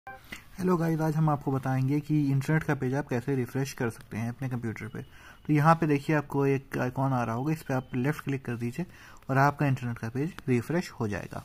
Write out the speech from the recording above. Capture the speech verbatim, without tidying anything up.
Hello guys, आज हम आपको बताएंगे कि इंटरनेट का पेज आप कैसे रिफ़्रेश कर सकते हैं अपने कंप्यूटर पे। तो यहाँ पे देखिए आपको एक आइकॉन आ रहा होगा, इस पर आप लेफ़्ट क्लिक कर दीजिए और आपका इंटरनेट का पेज रिफ़्रेश हो जाएगा।